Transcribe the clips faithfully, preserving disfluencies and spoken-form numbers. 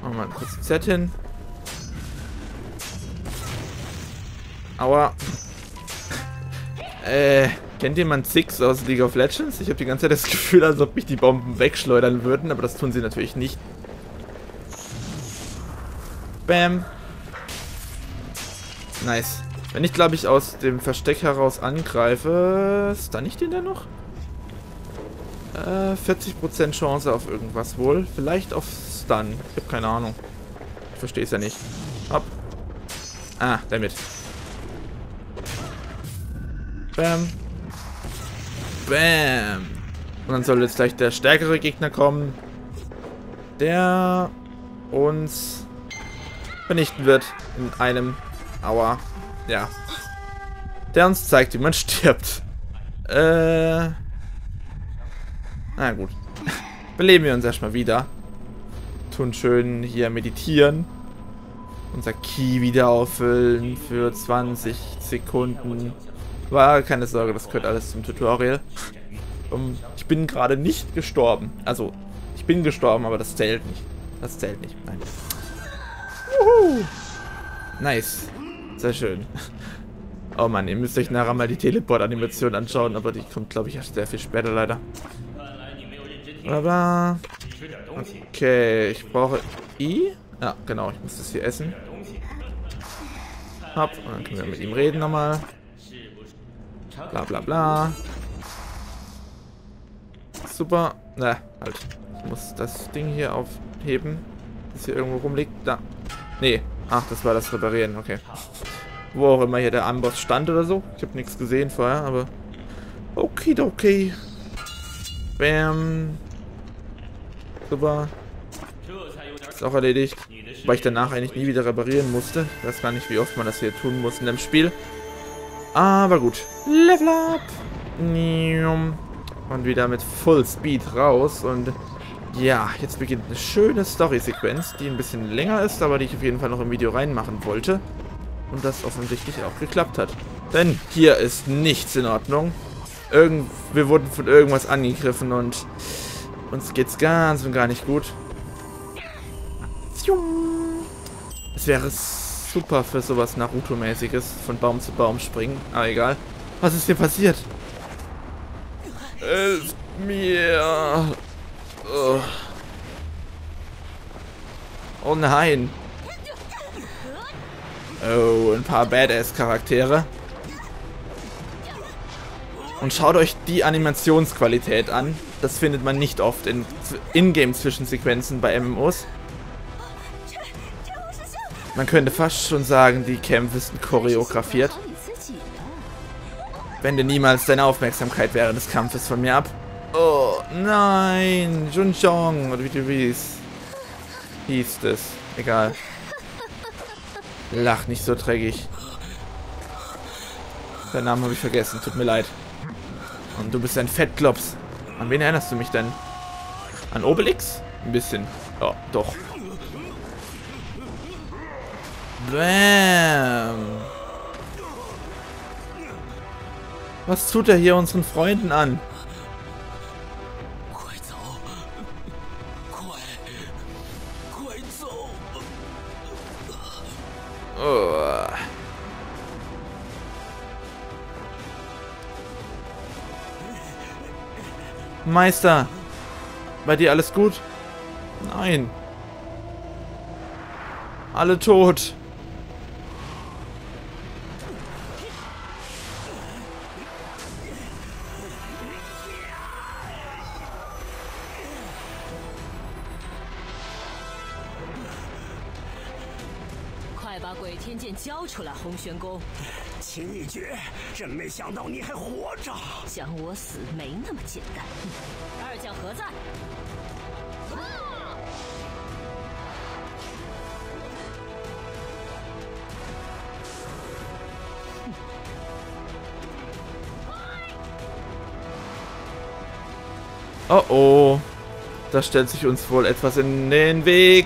Machen wir mal kurz Z hin. Aua. Äh, kennt jemand Six aus League of Legends? Ich habe die ganze Zeit das Gefühl, als ob mich die Bomben wegschleudern würden, aber das tun sie natürlich nicht. Bam. Nice. Wenn ich, glaube ich, aus dem Versteck heraus angreife, stun ich den denn noch? Äh, vierzig Prozent Chance auf irgendwas wohl. Vielleicht auf Stun. Ich habe keine Ahnung. Ich verstehe es ja nicht. Hopp. Ah, damit. Bam. Bam. Und dann soll jetzt gleich der stärkere Gegner kommen, der uns vernichten wird in einem... Aua. Ja. Der uns zeigt, wie man stirbt. Äh... Na gut. Beleben wir uns erstmal wieder. Tun schön hier meditieren. Unser Ki wieder auffüllen für zwanzig Sekunden. War keine Sorge, das gehört alles zum Tutorial. Um, ich bin gerade nicht gestorben. Also, ich bin gestorben, aber das zählt nicht. Das zählt nicht. Nein. Juhu. Nice. Sehr schön. Oh Mann, ihr müsst euch nachher mal die Teleport-Animation anschauen, aber die kommt, glaube ich, erst sehr viel später leider. Aber... Okay, ich brauche I. Ja, genau, ich muss das hier essen. Hopp, und dann können wir mit ihm reden nochmal. Bla bla bla. Super. Na, halt. Ich muss das Ding hier aufheben, das hier irgendwo rumliegt. Da. Nee. Ach, das war das Reparieren, okay. Wo auch immer hier der Amboss stand oder so. Ich habe nichts gesehen vorher, aber... Okidoki. Bam. Super. Ist auch erledigt. Weil ich danach eigentlich nie wieder reparieren musste. Ich weiß gar nicht, wie oft man das hier tun muss in dem Spiel. Aber gut. Level up. Und wieder mit Full Speed raus. Und ja, jetzt beginnt eine schöne Story-Sequenz, die ein bisschen länger ist, aber die ich auf jeden Fall noch im Video reinmachen wollte. Und das offensichtlich auch geklappt hat. Denn hier ist nichts in Ordnung. Irgend wir wurden von irgendwas angegriffen und uns geht's ganz und gar nicht gut. Es wäre super für sowas Naruto-mäßiges, von Baum zu Baum springen. Aber egal. Was ist hier passiert? Hilf mir. Oh, oh nein. Oh, ein paar Badass-Charaktere. Und schaut euch die Animationsqualität an. Das findet man nicht oft in In-Game-Zwischensequenzen bei M M Os. Man könnte fast schon sagen, die Kämpfe sind choreografiert. Wende niemals deine Aufmerksamkeit während des Kampfes von mir ab. Oh, nein. Junchong, oder wie du hieß. Hieß das. Egal. Lach nicht so dreckig. Deinen Namen habe ich vergessen, tut mir leid. Und du bist ein Fettklops. An wen erinnerst du mich denn? An Obelix? Ein bisschen. Ja, doch. Bam. Was tut er hier unseren Freunden an? Oh. Meister, bei dir alles gut? Nein. Alle tot. Oh oh, da stellt sich uns wohl etwas in den Weg.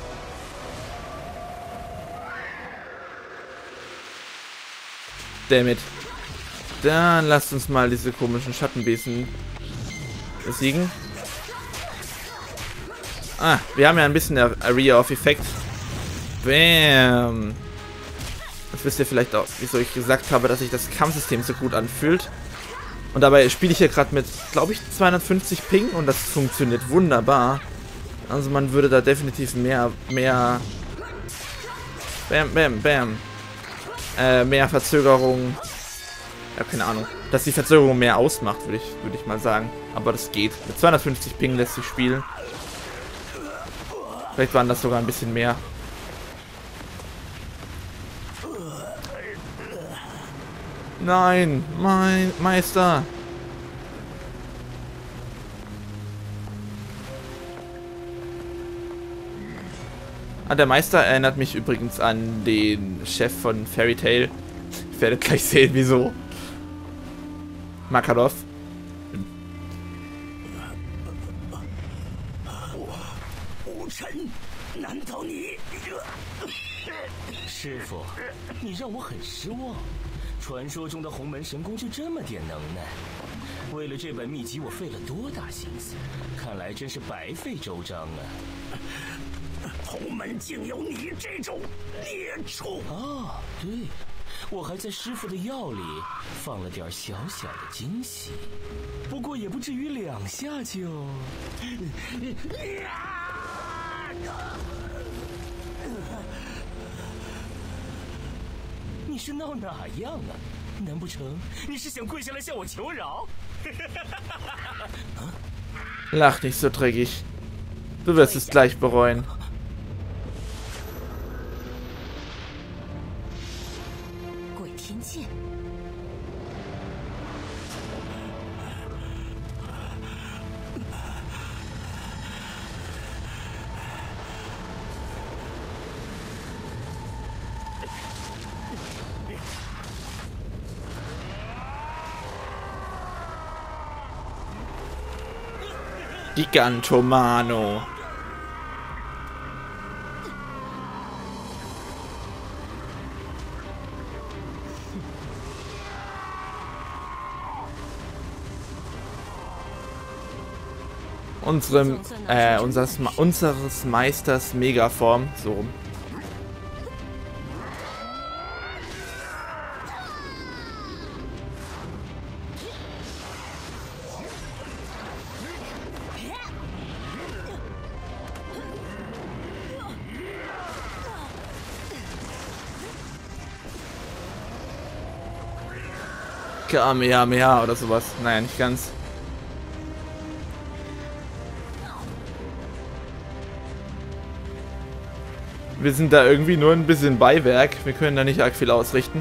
Dammit. Dann lasst uns mal diese komischen Schattenwesen besiegen. Ah, wir haben ja ein bisschen Area of Effect. Bam. Jetzt wisst ihr vielleicht auch, wieso ich gesagt habe, dass sich das Kampfsystem so gut anfühlt. Und dabei spiele ich hier gerade mit, glaube ich, zweihundertfünfzig Ping und das funktioniert wunderbar. Also man würde da definitiv mehr, mehr... Bam, bam, bam. Äh, mehr Verzögerung. Ja, keine Ahnung. Dass die Verzögerung mehr ausmacht, würde ich, würde ich mal sagen. Aber das geht. Mit zweihundertfünfzig Ping lässt sich spielen. Vielleicht waren das sogar ein bisschen mehr. Nein, mein Meister. Ah, der Meister erinnert mich übrigens an den Chef von Fairy Tail. Ich werde gleich sehen, wieso. Makarov. 师傅，你让我很失望。传说中的洪门神功就这么点能耐？为了这本秘籍，我费了多大心思，看来真是白费周章啊！洪门竟有你这种孽畜！哦，对了，我还在师傅的药里放了点小小的惊喜，不过也不至于两下就…… 你是闹哪样啊？难不成你是想跪下来向我求饶？ Lach nicht so dreckig. Du wirst es gleich bereuen. Gigantomano. Unserem, äh, unseres, unseres Meisters Megaform. So rum. Kamehameha oder sowas. Naja, nicht ganz. Wir sind da irgendwie nur ein bisschen Beiwerk. Wir können da nicht arg viel ausrichten.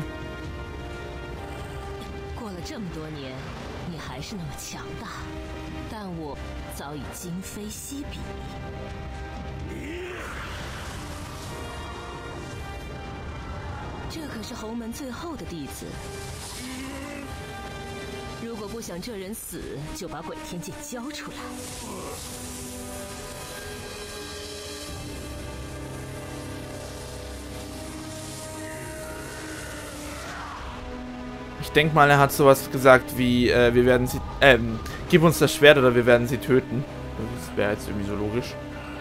Ich denke mal, er hat sowas gesagt wie, äh, wir werden sie, ähm, gib uns das Schwert oder wir werden sie töten. Das wäre jetzt irgendwie so logisch.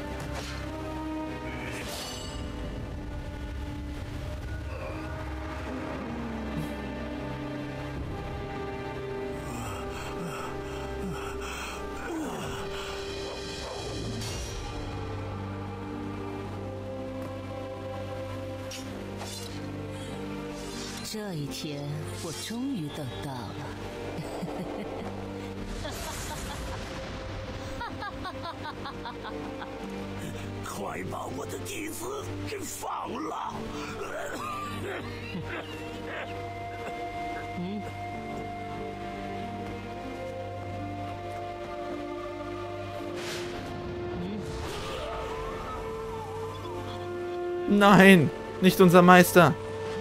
Nein, nicht unser Meister.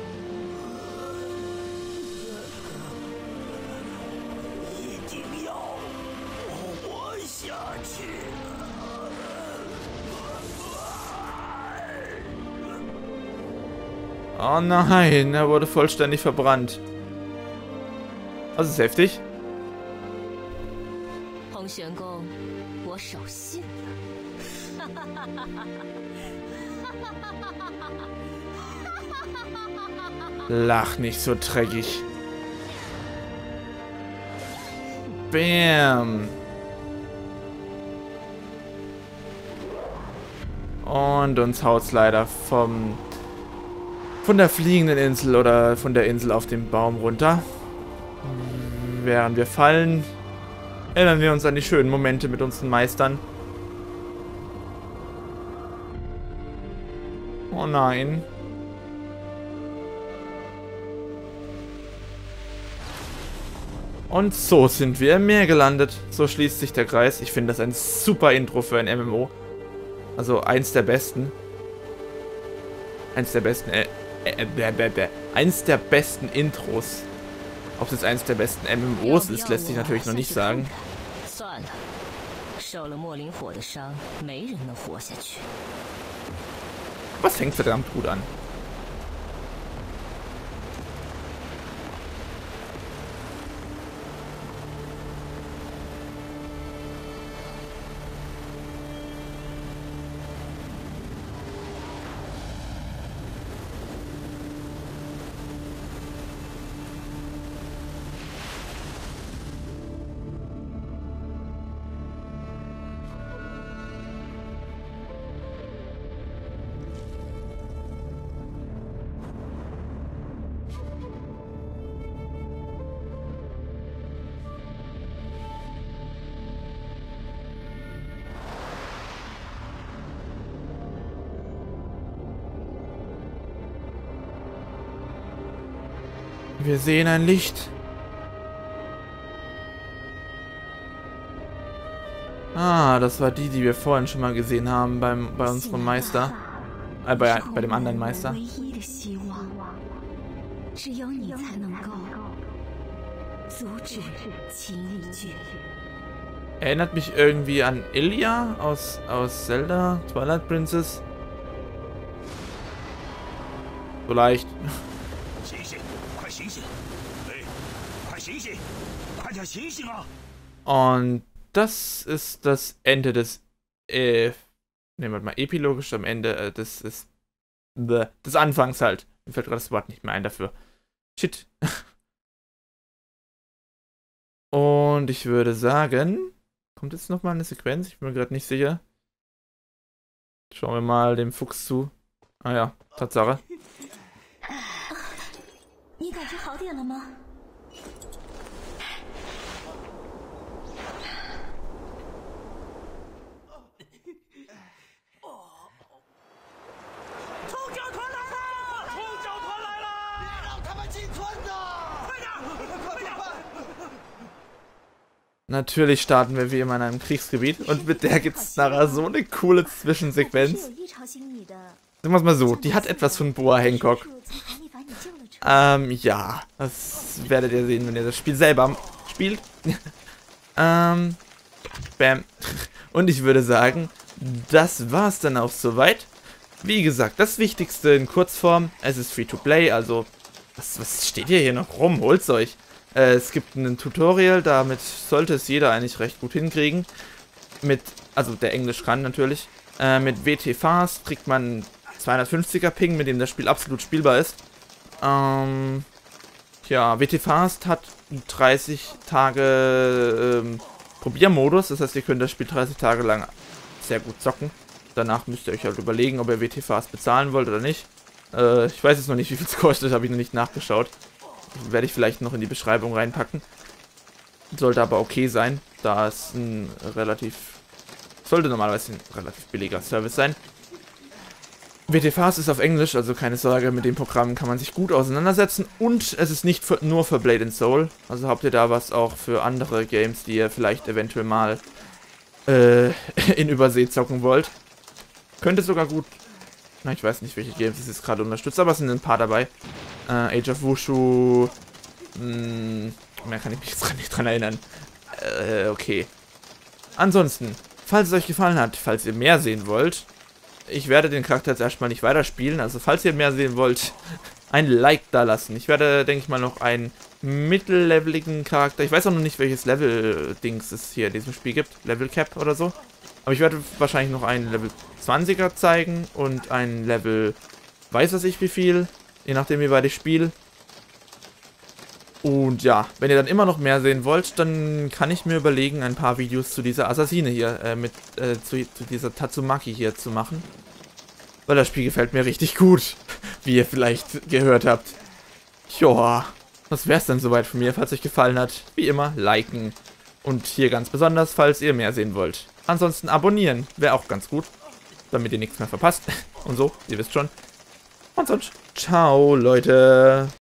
Oh nein, er wurde vollständig verbrannt. Das ist heftig. Lach nicht so dreckig. Bam. Und uns haut's leider vom von der fliegenden Insel oder von der Insel auf den Baum runter. Während wir fallen, erinnern wir uns an die schönen Momente mit unseren Meistern. Oh nein. Und so sind wir im Meer gelandet. So schließt sich der Kreis. Ich finde das ein super Intro für ein M M O. Also eins der besten. Eins der besten, äh, äh, bläh, bläh, bläh. Eins der besten Intros. Ob es jetzt eins der besten M M Os ist, lässt sich natürlich noch nicht sagen. Was fängt verdammt gut an. Wir sehen ein Licht. Ah, das war die, die wir vorhin schon mal gesehen haben beim, bei unserem Meister. Äh, bei, bei dem anderen Meister. Erinnert mich irgendwie an Ilia aus, aus Zelda, Twilight Princess. Vielleicht. Und das ist das Ende des, äh, nehmen wir mal epilogisch am Ende, äh, das ist, the, des Anfangs halt. Mir fällt gerade das Wort nicht mehr ein dafür. Shit. Und ich würde sagen, kommt jetzt nochmal eine Sequenz? Ich bin mir gerade nicht sicher. Schauen wir mal dem Fuchs zu. Ah ja, Tatsache. Natürlich starten wir wie immer in einem Kriegsgebiet und mit der gibt es nachher so eine coole Zwischensequenz. Sagen wir es mal so, die hat etwas von Boa Hancock. Ähm, ja, das werdet ihr sehen, wenn ihr das Spiel selber spielt. ähm, bam. Und ich würde sagen, das war's dann auch soweit. Wie gesagt, das Wichtigste in Kurzform, es ist Free-to-Play, also, was, was steht ihr hier noch rum? Holt's euch. Äh, es gibt ein Tutorial, damit sollte es jeder eigentlich recht gut hinkriegen. Mit, also der Englisch kann natürlich. Äh, mit W T Fast kriegt man zweihundertfünfziger Ping, mit dem das Spiel absolut spielbar ist. Ähm, ja, W T Fast hat dreißig Tage ähm, Probiermodus, das heißt, ihr könnt das Spiel dreißig Tage lang sehr gut zocken. Danach müsst ihr euch halt überlegen, ob ihr W T Fast bezahlen wollt oder nicht. Äh, ich weiß jetzt noch nicht, wie viel es kostet, habe ich noch nicht nachgeschaut. Werde ich vielleicht noch in die Beschreibung reinpacken. Sollte aber okay sein, da es ein relativ... Sollte normalerweise ein relativ billiger Service sein. W T Fast ist auf Englisch, also keine Sorge, mit dem Programm kann man sich gut auseinandersetzen. Und es ist nicht für, nur für Blade and Soul. Also habt ihr da was auch für andere Games, die ihr vielleicht eventuell mal äh, in Übersee zocken wollt. Könnte sogar gut... Na, ich weiß nicht, welche Games es jetzt gerade unterstützt, aber es sind ein paar dabei. Äh, Age of Wushu. Mh, mehr kann ich mich jetzt nicht dran erinnern. Äh, okay. Ansonsten, falls es euch gefallen hat, falls ihr mehr sehen wollt, ich werde den Charakter jetzt erstmal nicht weiterspielen. Also, falls ihr mehr sehen wollt, ein Like da lassen. Ich werde, denke ich mal, noch einen mittelleveligen Charakter. Ich weiß auch noch nicht, welches Level-Dings es hier in diesem Spiel gibt. Level Cap oder so. Aber ich werde wahrscheinlich noch einen Level zwanziger zeigen und ein Level, weiß was ich wie viel, je nachdem wie weit ich spiele. Und ja, wenn ihr dann immer noch mehr sehen wollt, dann kann ich mir überlegen, ein paar Videos zu dieser Assassine hier, äh, mit, äh, zu, zu dieser Tatsumaki hier zu machen. Weil das Spiel gefällt mir richtig gut, wie ihr vielleicht gehört habt. Joa, das wär's dann soweit von mir, falls euch gefallen hat. Wie immer, liken. Und hier ganz besonders, falls ihr mehr sehen wollt. Ansonsten abonnieren, wäre auch ganz gut, damit ihr nichts mehr verpasst. Und so, ihr wisst schon. Und sonst, ciao, Leute.